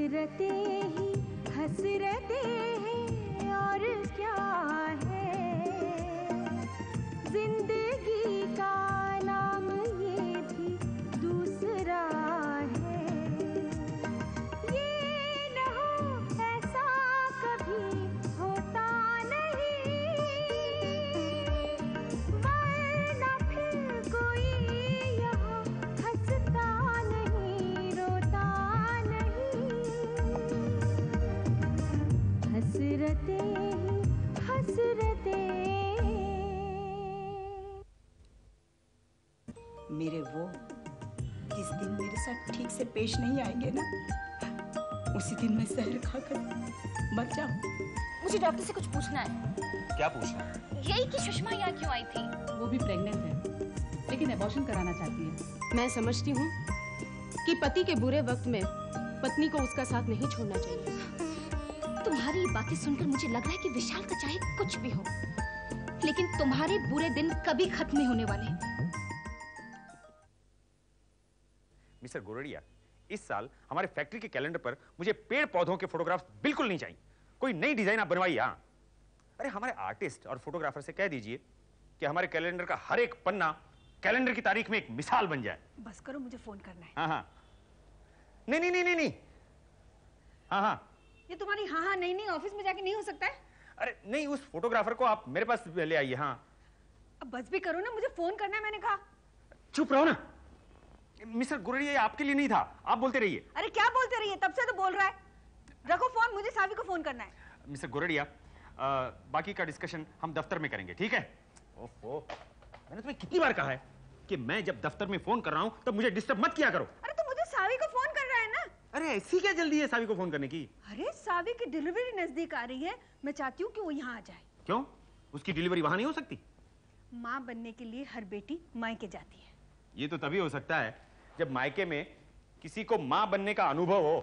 हसरतें ही हसरतें हैं और क्या है, जिंदगी का नाम ये भी दूसरा है। ये न हो ऐसा कभी होता नहीं, वरना फिर कोई यहाँ हंसता नहीं, रोता नहीं। हसरतें ही हसरतें। मेरे वो जिस दिन मेरे साथ ठीक से पेश नहीं आएंगे ना, उसी दिन मैं जहर खाकर मर जाऊं। मुझे डॉक्टर से कुछ पूछना है। क्या पूछना है? यही कि सुषमा यहाँ क्यों आई थी? वो भी प्रेग्नेंट है, लेकिन एबॉर्शन कराना चाहती है। मैं समझती हूँ कि पति के बुरे वक्त में पत्नी को उसका साथ नहीं छोड़ना चाहिए। तुम्हारी ये बातें सुनकर मुझे लग रहा है कि विशाल का चाहे कुछ भी हो, लेकिन तुम्हारे बुरे दिन कभी खत्म नहीं होने वाले। मिस्टर गोरडिया, इस साल हमारे फैक्ट्री के कैलेंडर पर मुझे पेड़ पौधों के फोटोग्राफ्स बिल्कुल नहीं चाहिए। कोई नई डिजाइन आप बनवाइए। हाँ, अरे हमारे आर्टिस्ट और फोटोग्राफर से कह दीजिए कि हमारे कैलेंडर का हर एक पन्ना कैलेंडर की तारीख में एक मिसाल बन जाए। बस करो, मुझे फोन करना है। हाँ हाँ, नहीं नहीं नहीं नहीं नहीं, हाँ हाँ। ये तुम्हारी हाँ हाँ नहीं नहीं ऑफिस में जाके नहीं हो सकता है? अरे नहीं, उस फोटोग्राफर को आप मेरे पास ले आइए। हाँ, अब बस भी करो ना, मुझे फोन करना है, मैंने कहा। चुप रहो ना मिस्टर गोरडिया, ये आपके लिए नहीं था, आप बोलते रहिए। अरे क्या बोलते रहिए, तब से तो बोल रहा है। रखो फोन, मुझे सावी को फोन करना है। मिस्टर गोरडिया, बाकी का डिस्कशन हम दफ्तर में करेंगे, ठीक है? ओहो, मैंने तुम्हें कितनी बार कहा है कि मैं जब दफ्तर में फोन कर रहा हूं तब मुझे डिस्टर्ब मत किया करो। अरे तो मुझे सावी को फोन कर रहा है ना। अरे ऐसी क्या जल्दी है सावी को फोन करने की? अरे सावी की डिलीवरी नजदीक आ रही है, मैं चाहती हूँ कि वो यहाँ आ जाए। क्यों? उसकी डिलीवरी वहां नहीं हो सकती? माँ बनने के लिए हर बेटी मायके जाती है। ये तो तभी हो सकता है जब मायके में किसी को माँ बनने का अनुभव हो।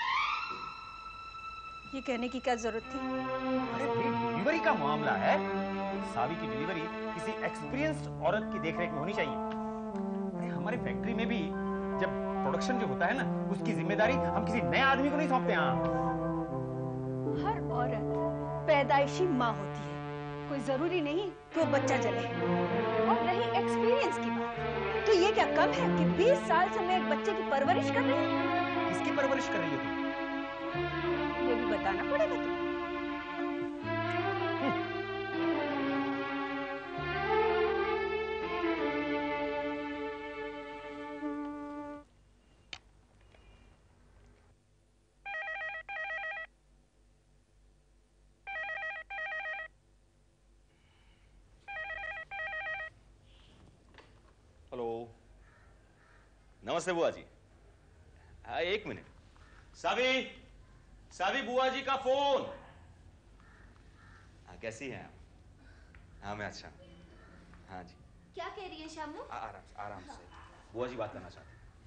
ये कहने की क्या जरूरत थी? अरे डिलीवरी का मामला है, सावी की डिलीवरी किसी एक्सपीरियंस्ड औरत की देखरेख में होनी चाहिए। अरे हमारे फैक्ट्री में भी जब प्रोडक्शन जो होता है ना, उसकी जिम्मेदारी हम किसी नए आदमी को नहीं सौंपते। हाँ, हर औरत पैदाइशी माँ होती है, कोई जरूरी नहीं कि वो बच्चा जले। और रही एक्सपीरियंस की बात, तो ये क्या कम है कि 20 साल से मैं एक बच्चे की परवरिश कर रही हूँ। किसकी परवरिश कर रही हो तुम? ये भी बताना पड़ेगा तुम्हें। हेलो, नमस्ते बुआ जी। हाँ, एक मिनट। सावी, सावी बुआ जी का फोन। हाँ, कैसी हैं आप? हाँ मैं अच्छा। हाँ जी। क्या कह रही है शामू? आराम से बुआ जी बात करना चाहती।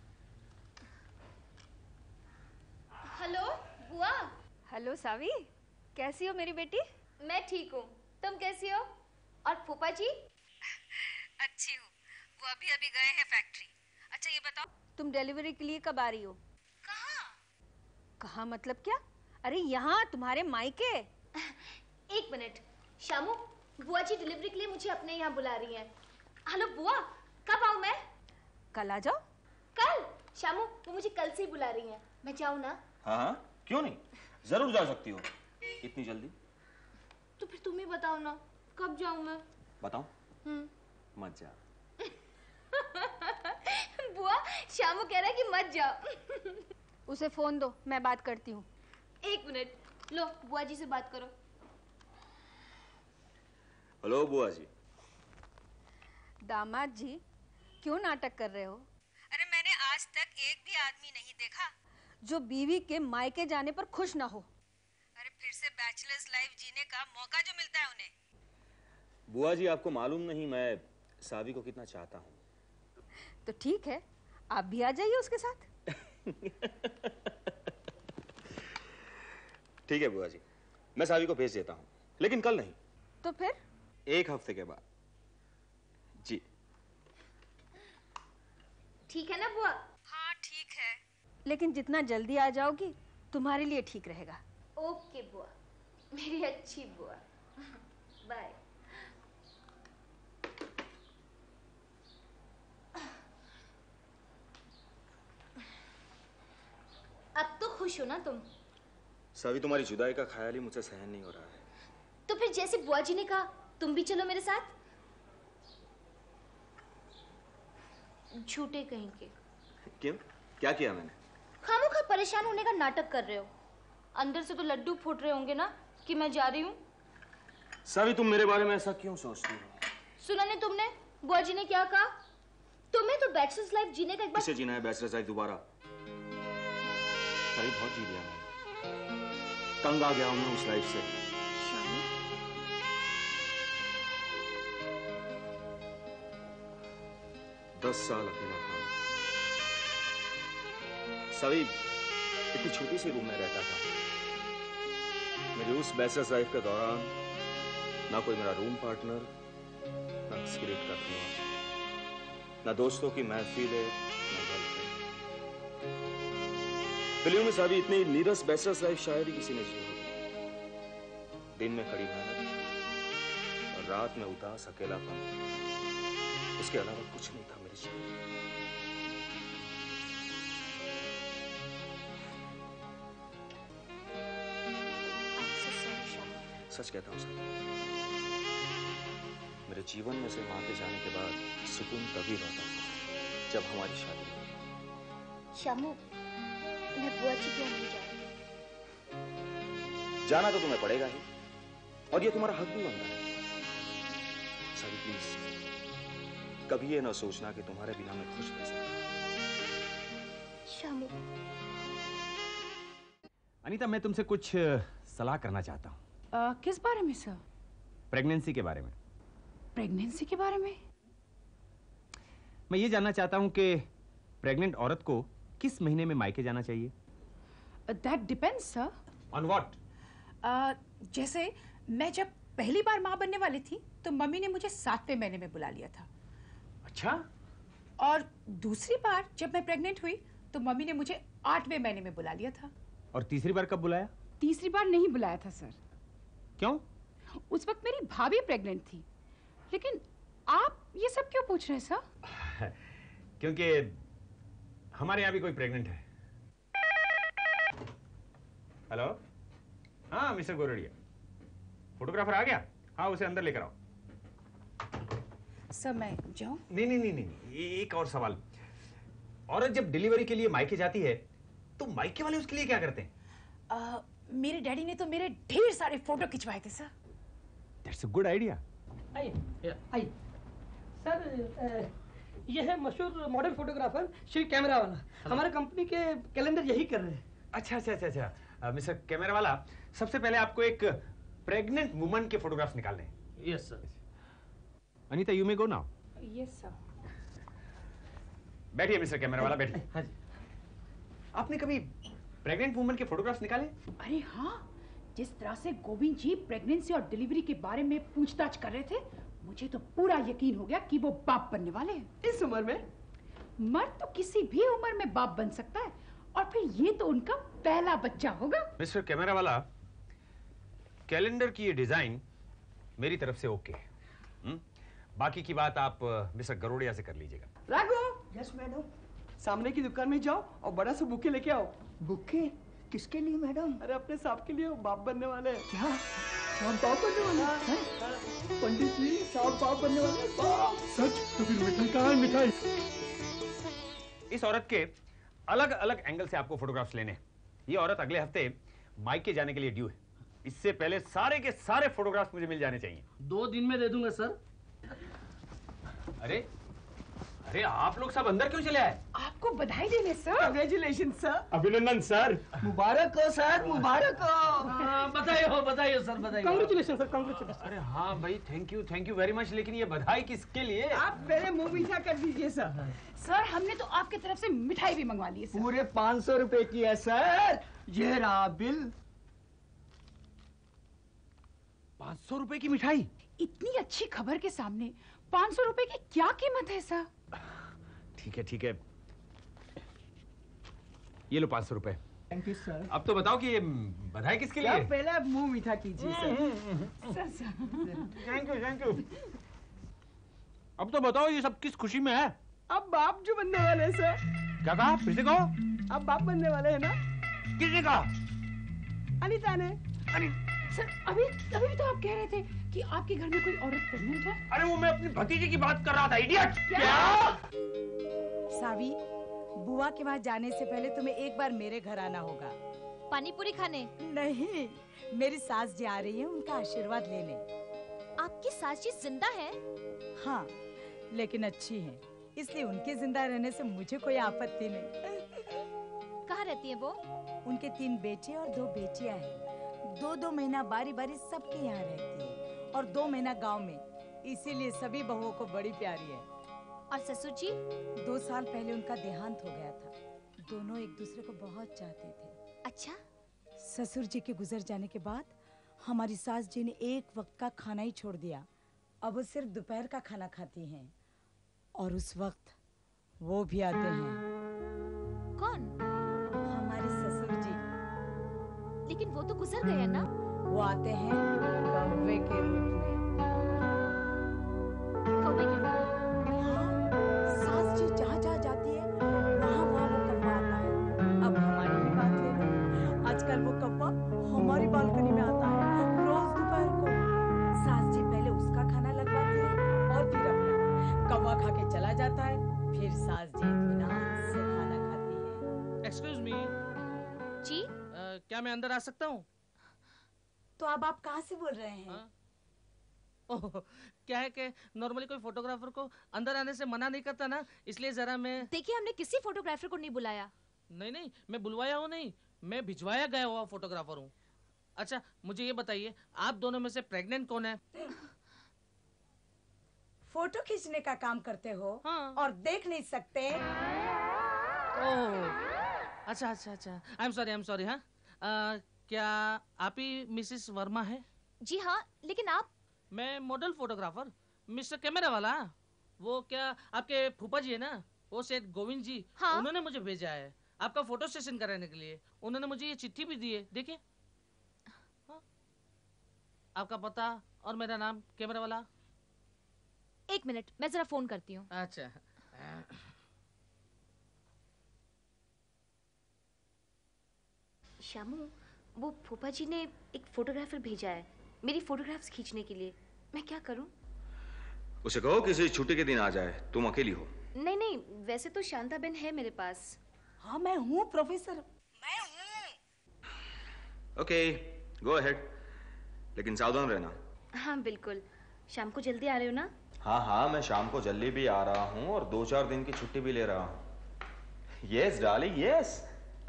हेलो बुआ। हेलो सावी, कैसी हो मेरी बेटी? मैं ठीक हूँ, तुम कैसी हो? और फूफा जी? अच्छी हूँ, वो अभी अभी गए हैं फैक्ट्री। अच्छा ये बताओ, तुम डिलीवरी के लिए कब आ रही हो? कहाँ मतलब क्या? अरे यहाँ तुम्हारे मायके। एक मिनट शामू, बुआ जी डिलीवरी के लिए मुझे अपने यहाँ बुला रही हैं। हेलो बुआ, कब आऊँ मैं? कल आ जाओ। कल? शामू वो मुझे कल से ही बुला रही हैं, मैं जाऊँ ना? हाँ हाँ, क्यों नहीं, जरूर जा सकती हो। इतनी जल्दी? तो फिर तुम ही बताओ ना, कब जाऊँ मैं? बताऊं? मत जा। बुआ शामू कह रहा है कि मत जाओ। उसे फोन दो, मैं बात करती हूँ। एक मिनट, लो बुआ जी से बात करो। हेलो बुआ जी। दामाद जी, क्यों नाटक कर रहे हो? अरे मैंने आज तक एक भी आदमी नहीं देखा जो बीवी के मायके जाने पर खुश ना हो। अरे फिर से बैचलर्स लाइफ जीने का मौका जो मिलता है उन्हें। बुआ जी आपको मालूम नहीं मैं सावी को कितना चाहता हूँ। तो ठीक है, आप भी आ जाइए उसके साथ। ठीक है बुआ जी, मैं सावी को भेज देता हूँ, लेकिन कल नहीं। तो फिर? 1 हफ्ते के बाद। जी ठीक है ना बुआ? हाँ ठीक है, लेकिन जितना जल्दी आ जाओगी तुम्हारे लिए ठीक रहेगा। ओके बुआ, मेरी अच्छी बुआ। बाय। अब तो खुश हो ना तुम? सावी, तुम्हारी जुदाई का ख्याल ही मुझसे सहन नहीं हो रहा है। तो फिर जैसे बुआ जी ने कहा, तुम भी चलो मेरे साथ। झूठे कहीं के। क्यों? क्या किया मैंने? खामोखा परेशान होने का नाटक कर रहे हो। अंदर से तो लड्डू फूट रहे होंगे ना कि मैं जा रही हूँ। सावी, तुम मेरे बारे में ऐसा क्यों सोचती हो? सुना नहीं तुमने बुआ जी ने क्या कहा? तुम्हें तो बैचलर्स लाइफ जीने का एक बार। इसे जीना है बैचलर्स लाइफ दोबारा? सावी, बहुत जी लिया मैंने, तंग आ गया हूं मैं उस लाइफ से। शामी, 10 साल अकेला था सावी, इतनी छोटी सी रूम में रहता था। मेरी उस बैचलर्स लाइफ के दौरान ना कोई मेरा रूम पार्टनर, ना सिगरेट का धुआं, ना दोस्तों की महफिलें, ना गर्लफ्रेंड। फिल्म में सावी, इतनी नीरस बैचलर्स लाइफ शायद ही किसी ने जी होगी। दिन में कड़ी मेहनत और रात में उदास अकेलापन, उसके अलावा कुछ नहीं था मेरे जीवन में। सच कहता हूं साहब, मेरे जीवन में से मां के जाने के बाद सुकून तभी रहता था जब हमारी शादी हुई। शामू, मैं बुआ जी के यहाँ नहीं जा रही। जाना तो तुम्हें पड़ेगा ही, और ये तुम्हारा हक भी बनता है। सारी प्लीज कभी ये ना सोचना कि तुम्हारे बिना मैं खुश रह सकता। शामू। अनीता, मैं तुमसे कुछ सलाह करना चाहता हूँ। किस बारे में सर? प्रेगनेंसी के बारे में। प्रेगनेंसी के बारे में? मैं ये जानना चाहता हूँ कि प्रेग्नेंट औरत को किस महीने में मायके जाना चाहिए? That depends sir. On what? जैसे मैं जब पहली बार माँ बनने वाली थी तो मम्मी ने मुझे 7वें महीने में बुला लिया था। अच्छा। और दूसरी बार जब मैं प्रेग्नेंट हुई तो मम्मी ने मुझे 8वें महीने में बुला लिया था। और तीसरी बार कब बुलाया? तीसरी बार नहीं बुलाया था सर। क्यों? उस वक्त मेरी भाभी प्रेग्नेंट थी। लेकिन आप ये सब क्यों पूछ रहे हैं सर? क्योंकि हमारे यहाँ भी कोई प्रेग्नेंट है। हेलो, हाँ मिस्टर गोरडिया, फोटोग्राफर आ गया? हाँ, उसे अंदर लेकर आओ। सर मैं जाऊं? नहीं नहीं नहीं नहीं, एक और सवाल। औरत जब डिलीवरी के लिए मायके जाती है तो मायके वाले उसके लिए क्या करते हैं? मेरे डैडी ने तो मेरे ढेर सारे फोटो खिंचवाए थे sir. That's a good idea. आइए आइए सर, ये है मशहूर मॉडल फोटोग्राफर श्री कैमरा वाला। हमारे कंपनी के कैलेंडर यही कर रहे हैं। अच्छा अच्छा अच्छा अच्छा, मिस्टर कैमरा वाला, सबसे पहले आपको एक प्रेग्नेंट वुमन के फोटोग्राफ्स निकालने हैं। Yes sir. Anita, you may go now. Yes sir. बैठिए मिस्टर कैमरा वाला, बैठिए। हाँ जी। आपने कभी प्रेग्नेंट वुमन के फोटोग्राफ्स निकाले? अरे हाँ, जिस तरह से गोविंद जी प्रेगनेंसी और डिलीवरी के बारे में पूछताछ कर रहे थे, मुझे तो पूरा यकीन हो गया कि वो बाप बनने वाले हैं। इस उम्र में? मर्द तो किसी भी उम्र में बाप बन सकता है, और फिर ये तो उनका पहला बच्चा होगा। मिस्टर कैमरा वाला, कैलेंडर की ये डिजाइन मेरी तरफ से ओके है। बाकी की बात आप मिस्टर गरोड़िया से कर लीजिएगा। राघव। Yes madam. सामने की दुकान में जाओ और बड़ा सा बुके लेके आओ। बुके? किसके लिए मैडम? अरे अपने साहब के लिए, वो बाप बनने वाले हैं। क्या? साहब बाप बनने वाले हैं? पंडित जी, साहब बाप बनने वाले हैं? सच? तो फिर मिठाई कहाँ है? मिठाई? इस औरत के अलग अलग एंगल से आपको फोटोग्राफ्स लेने हैं। ये औरत अगले हफ्ते मायके जाने के लिए ड्यू है। इससे पहले सारे के सारे फोटोग्राफ्स मुझे मिल जाने चाहिए। 2 दिन में दे दूंगा सर। अरे अरे, आप लोग सब अंदर क्यों चले आए? आपको बधाई देने सर। Congratulation sir. अभिनंदन सर। मुबारक हो सर, मुबारक हो। बधाई हो सर, बधाई। Congratulation sir, congratulation. अरे हाँ भाई, थैंक यू वेरी मच। लेकिन ये बधाई किसके लिए? आप मेरे मुंह मीठा कर दीजिए सर। सर, हमने तो आपकी तरफ से मिठाई भी मंगवा ली है सर। पूरे 500 रुपए की है सर। ये रहा बिल। 500 रुपए की मिठाई? इतनी अच्छी खबर के सामने 500 रुपए की क्या कीमत है सर? ठीक है, ये लो 500 रुपए। Thank you sir. अब तो बताओ कि ये बधाई किसके लिए? पहले आप मुंह मीठा कीजिए सर। Thank you. अब तो बताओ ये सब किस खुशी में है? अब बाप जो बनने वाले हैं सर। क्या कहा? फिर से कहो। अब बाप बनने वाले हैं ना? किसने कहा? अनीता ने। सर अभी तो आप कह रहे थे कि आपके घर में कोई औरत प्रेग्नेंट है। अरे वो मैं अपनी भतीजी की बात कर रहा था, इडियट। क्या? सावी, बुआ के वहाँ जाने से पहले तुम्हें एक बार मेरे घर आना होगा। पानी पूरी खाने? नहीं, मेरी सास जी आ रही हैं, उनका आशीर्वाद लेने। आपकी सास जी जिंदा है? हाँ, लेकिन अच्छी हैं, इसलिए उनके जिंदा रहने से मुझे कोई आपत्ति नहीं। कहाँ रहती है वो? उनके 3 बेटे और 2 बेटियां हैं। 2-2 महीना बारी बारी सबके यहाँ रहती है और 2 महीना गांव में, इसीलिए सभी बहुओं को बड़ी प्यारी है। और ससुर जी? 2 साल पहले उनका देहांत हो गया था। दोनों एक दूसरे को बहुत चाहते थे। अच्छा? ससुर जी के गुजर जाने के बाद हमारी सास जी ने एक वक्त का खाना ही छोड़ दिया। अब वो सिर्फ दोपहर का खाना खाती हैं और उस वक्त वो भी आते हैं। कौन? हमारे ससुर जी। लेकिन वो तो गुजर गए ना? वो आते हैं कौवे के रूप में। कौवे के रूप में? हाँ, सास जी जहाँ जहाँ जाती है वहाँ वहाँ वो कौवा आता है। अब हमारी ही बात ले लो, आजकल वो कौवा हमारी बालकनी में आता है रोज दोपहर को। सास जी पहले उसका खाना लगवाती है और फिर अपना। कौवा खा के चला जाता है, फिर सास जी इत्मीनान से खाना खाती है। Excuse me. जी? क्या मैं अंदर आ सकता हूँ? तो अब आप कहाँ से बोल रहे हैं? ओह, क्या है कि नॉर्मली कोई फोटोग्राफर को अंदर आने से मना नहीं करता ना, इसलिए जरा मैं। देखिए, हमने किसी फोटोग्राफर को नहीं बुलाया। नहीं, मैं बुलवाया हूँ नहीं, मैं भिजवाया गया हुआ फोटोग्राफर हूँ। अच्छा मुझे ये बताइए, आप दोनों में से प्रेग्नेंट कौन है? फोटो खींचने का काम करते हो? हाँ। और देख नहीं सकते? ओह, अच्छा। I am sorry. हाँ, क्या आप ही मिसेस वर्मा है? जी हाँ, लेकिन आप? मैं मॉडल फोटोग्राफर मिस्टर कैमरा वाला। वो क्या आपके फूफा जी है ना, वो सेठ गोविंद जी। हाँ? उन्होंने मुझे भेजा है आपका फोटो सेशन कराने के लिए। उन्होंने मुझे ये चिट्ठी भी दी है, देखिए। हाँ? आपका पता और मेरा नाम कैमरा वाला। 1 मिनट, मैं जरा फोन करती हूँ। अच्छा। शामू, वो फूफा जी ने एक फोटोग्राफर भेजा है मेरी फोटोग्राफ्स खींचने के लिए। मैं क्या करूं? उसे कहो किसी छुट्टी के दिन आ जाए, तुम अकेली हो। नहीं, वैसे तो शांता बहन है मेरे पास। हाँ, मैं हूँ प्रोफेसर। ओके, गो अहेड, लेकिन सावधान रहना। हाँ बिल्कुल। शाम को जल्दी आ रहे हो ना? हाँ, मैं शाम को जल्दी भी आ रहा हूँ और 2-4 दिन की छुट्टी भी ले रहा हूँ। Yes darling, yes.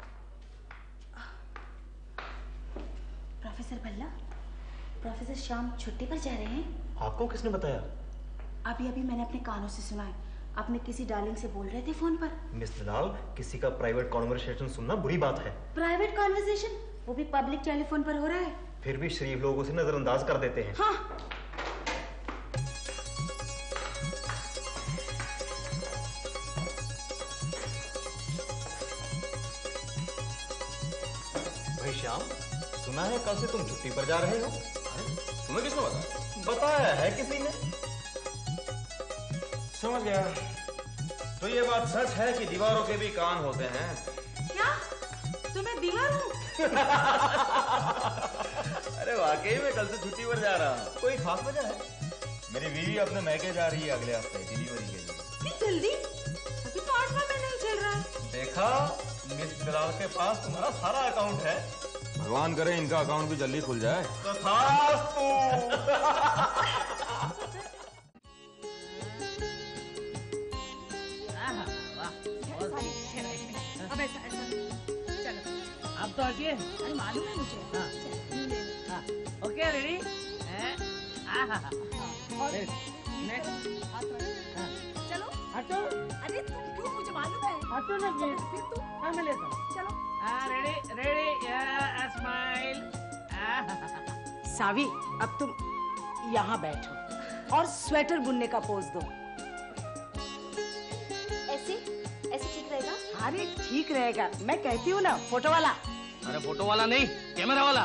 Professor Bhalla, professor Shyam छुट्टी पर जा रहे हैं। आपको किसने बताया? अभी मैंने अपने कानों से सुना है। अपने किसी डार्लिंग से बोल रहे थे फोन पर। मिस दलाल, किसी का प्राइवेट कॉन्वर्सेशन सुनना बुरी बात है। Private conversation? वो भी पब्लिक टेलीफोन पर हो रहा है। फिर भी शरीफ लोग उसे नजरअंदाज कर देते हैं। हाँ। भाई श्याम, सुना है कल से तुम छुट्टी पर जा रहे हो? तुम्हें किसने बताया? बताया है किसी ने। समझ गया। तो ये बात सच है कि दीवारों के भी कान होते हैं। क्या? तो मैं दीवार हूँ? अरे वाकई में कल से छुट्टी पर जा रहा हूँ। कोई खास वजह है? मेरी बीवी अपने मैके जा रही है अगले हफ्ते डिलीवरी के लिए। इतनी जल्दी? अभी तो 8वां महीना ही चल रहा है। देखा, मिस दलाल के पास तुम्हारा सारा अकाउंट है। भगवान करे इनका अकाउंट भी जल्दी खुल जाए। तथास्तु। अब ऐसा चलो, आप तो हटिए। अरे मालूम है मुझे। हाँ, ओके, रेडी? और चलो। हटो। अरे तुम क्यों? मुझे मालूम है। हटो ना प्लीज। फिर तू। हाँ, मैं लेता हूँ। चलो। Ready, smile. सावी, अब तुम यहाँ बैठो और स्वेटर बुनने का पोज दो। ऐसे ठीक रहेगा? हाँ अरे ठीक रहेगा, मैं कहती हूँ ना फोटो वाला। अरे फोटो वाला नहीं, कैमरा वाला।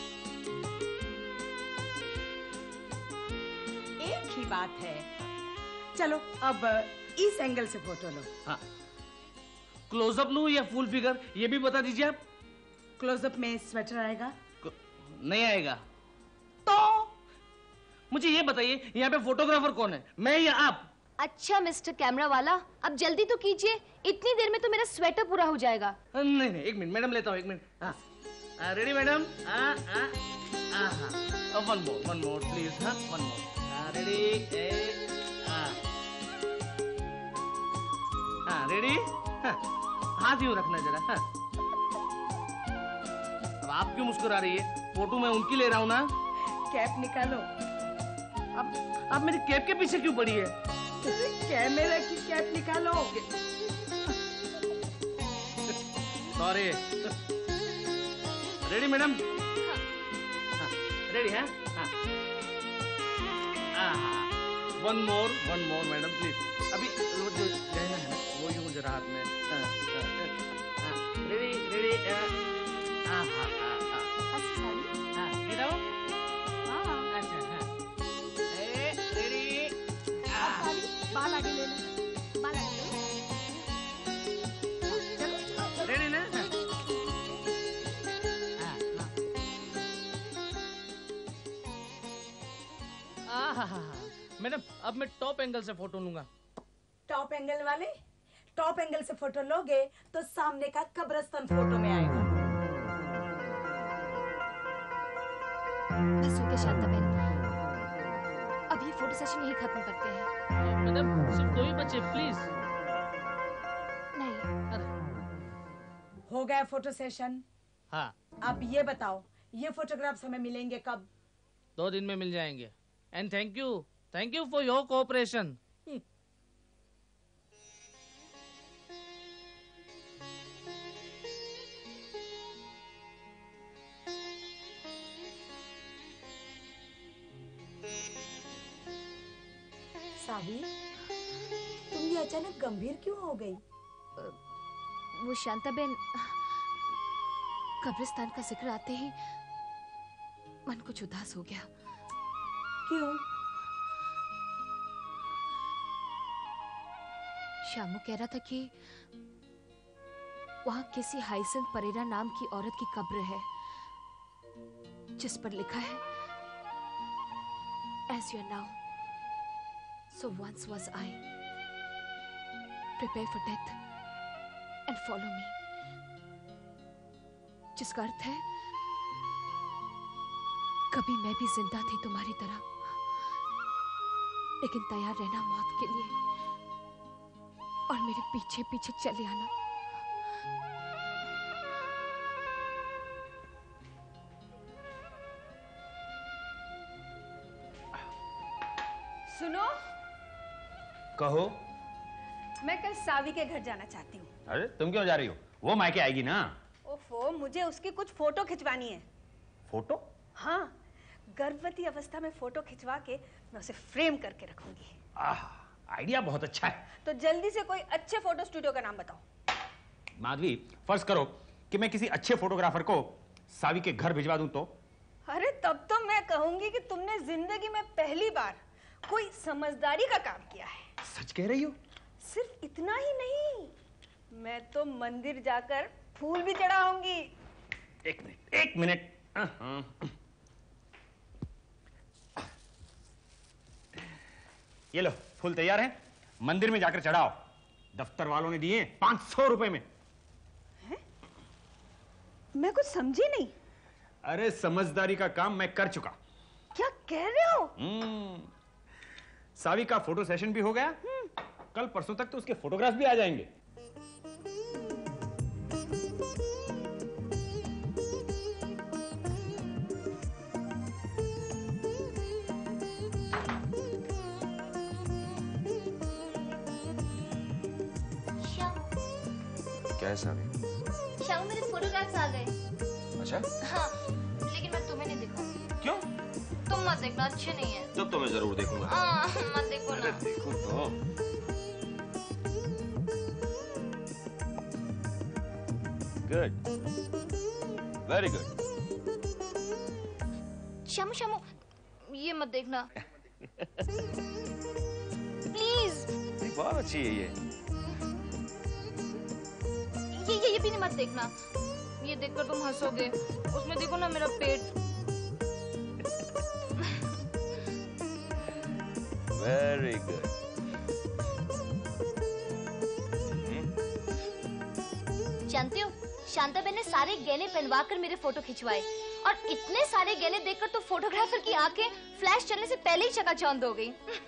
एक ही बात है। चलो अब इस एंगल से फोटो लो। हाँ। क्लोजअप लूं या फुल फिगर, ये भी बता दीजिए आप। क्लोजअप में स्वेटर आएगा? नहीं आएगा। तो मुझे ये बताइए, यहाँ पे फोटोग्राफर कौन है, मैं या आप? अच्छा मिस्टर कैमरा वाला, अब जल्दी तो कीजिए, इतनी देर में तो मेरा स्वेटर पूरा हो जाएगा। नहीं नहीं, एक मिनट मैडम, लेता हूँ, एक मिनट। हाँ, ready madam? One more please. हाँ, वन मोर। रेडी? हाँ, रेडी? हाथ यूं रखना जरा। हाँ। अब आप क्यों मुस्कुरा रही है? फोटो मैं उनकी ले रहा हूँ ना। कैप निकालो। अब आप मेरी कैप के पीछे क्यों पड़ी है? कैमरा की कैप निकालो। सॉरी। Ready madam? रेडी है? One more madam please. अभी वो जो गहना है ना, वो यूं जरा हाथ में। रेडी? गिराओ। अच्छा, रेडी? बाल आगे ले लो, बाल आगे ले लो। रेडी ना? मैडम, अब मैं टॉप एंगल से फोटो लूंगा। टॉप एंगल वाले? टॉप एंगल से फोटो लोगे तो सामने का कब्रिस्तान फोटो में आएगा। बस हो गया शांता बहन, अब ये फोटो सेशन यही खत्म करते हैं। मैडम, सिर्फ 2 ही बचे, प्लीज। नहीं। हो गया फोटो सेशन? हाँ। अब ये बताओ, ये फोटोग्राफ्स हमें मिलेंगे कब? 2 दिन में मिल जाएंगे। And thank you for your cooperation. Savi, तुम ये अचानक गंभीर क्यों हो गई? वो शांता बहन, कब्रिस्तान का जिक्र आते ही मन कुछ उदास हो गया। क्यों? श्यामू कह रहा था कि वहां किसी हाइसेंथ परेरा नाम की औरत की कब्र है, जिस पर लिखा है As you are now, so once was I. Prepare for death and follow me. जिसका अर्थ है कभी मैं भी जिंदा थी तुम्हारी तरह, लेकिन तैयार रहना मौत के लिए और मेरे पीछे पीछे चले आना। सुनो, कहो। मैं कल सावी के घर जाना चाहती हूँ। अरे तुम क्यों जा रही हो? वो मायके आएगी ना। ओफो, मुझे उसकी कुछ फोटो खिंचवानी है। फोटो? हाँ, गर्भवती अवस्था में फोटो खिंचवा के मैं उसे फ्रेम करके रखूंगी। आइडिया बहुत अच्छा है। तो जल्दी से कोई अच्छे फोटो स्टूडियो का नाम बताओ। माधवी, फर्ज करो कि मैं किसी अच्छे फोटोग्राफर को सावी के घर भिजवा दूं तो? अरे तब तो मैं कहूंगी कि तुमने जिंदगी में पहली बार कोई समझदारी का काम किया है। सच कह रही हो? सिर्फ इतना ही नहीं, मैं तो मंदिर जाकर फूल भी चढ़ाऊंगी। एक मिनट। ये लो, फूल तैयार है, मंदिर में जाकर चढ़ाओ। दफ्तर वालों ने दिए 500 रुपए में। है? मैं कुछ समझी नहीं। अरे समझदारी का काम मैं कर चुका। क्या कह रहे हो? सावी का फोटो सेशन भी हो गया। कल परसों तक तो उसके फोटोग्राफ भी आ जाएंगे। क्या है सावी? श्यामू, मेरे फोटोग्राफ्स आ गए। अच्छा? हाँ, लेकिन मैं तुम्हें नहीं दिखाऊंगी। क्यों? तुम मत देखना, अच्छे नहीं है। तब तो मैं जरूर देखूंगा। हाँ, मत देखो ना। देखो तो। Good, very good. Shamu Shamu, ये मत देखना प्लीज। बहुत अच्छी है ये भी नहीं मत देखना। ये देखकर तुम हंसोगे। उसमें देखो ना मेरा पेट। Very good. जानते हो, शांताबेन ने सारे गहने पहनवा कर मेरे फोटो खिंचवाए, और इतने सारे गहने देखकर तो फोटोग्राफर की आंखें फ्लैश चलने से पहले ही चकाचौंध हो गई।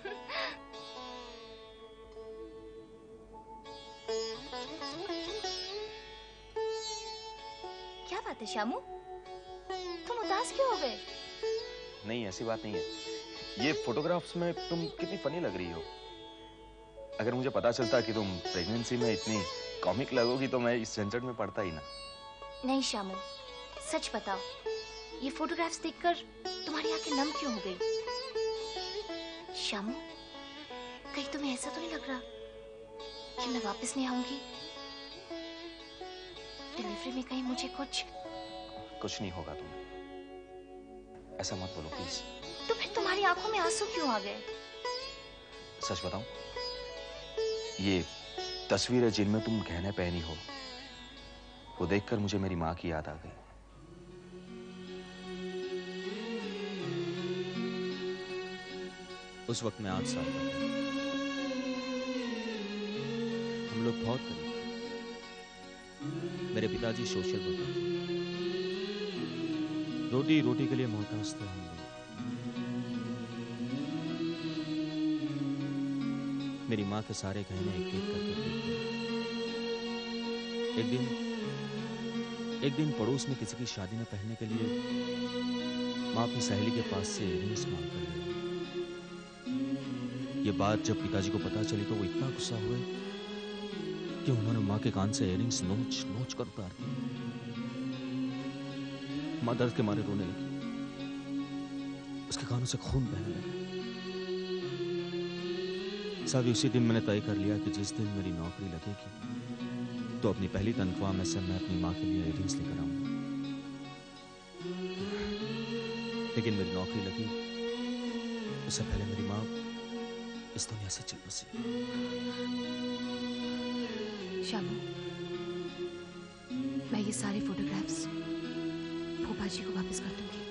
क्या बात है शामू, तुम उदास क्यों हो गए? नहीं, ऐसी बात नहीं है। ये फोटोग्राफ्स में तुम कितनी फनी लग रही हो। अगर मुझे पता चलता कि तुम प्रेगनेंसी में इतनी कॉमिक लगोगी तो मैं इस झंझट में पड़ता ही ना। नहीं शामू, सच बताओ, ये फोटोग्राफ्स देखकर तुम्हारी आंखें नम क्यों हो गई? शामू, कहीं तुम्हें ऐसा तो नहीं लग रहा कि मैं वापस नहीं आऊंगी? डिलीवरी में कहीं मुझे कुछ नहीं होगा तुम्हें, ऐसा मत बोलो प्लीज। तो फिर तुम्हारी आंखों में आंसू क्यों आ गए? सच बताऊं, ये तस्वीरें जिनमें तुम गहने पहनी हो, वो देखकर मुझे मेरी माँ की याद आ गई। उस वक्त मैं 8 साल का था। हम लोग बहुत करीब थे। मेरे पिताजी सोशल वर्कर थे। रोटी रोटी के लिए मोहताज थे हम लोग। मेरी माँ के सारे गहने एक एक करके थे। एक दिन पड़ोस में किसी की शादी में पहनने के लिए माँ अपनी सहेली के पास से इयररिंग्स मांग कर ली। ये बात जब पिताजी को पता चली तो वो इतना गुस्सा हुए कि उन्होंने माँ के कान से इयररिंग्स नोच नोच कर उतार दी। माँ दर्द के मारे रोने लगी। उसके कानों से खून बहने लगा। साहब, उसी दिन मैंने तय कर लिया कि जिस दिन मेरी नौकरी लगेगी तो अपनी पहली तनख्वाह में से मैं अपनी माँ के लिए इयररिंग्स लेकर आऊंगा। लेकिन मेरी नौकरी लगी उससे पहले मेरी माँ इस दुनिया से चल बसी। शामू, मैं ये सारे फोटोग्राफ्स भोपा जी को वापस कर दूंगी।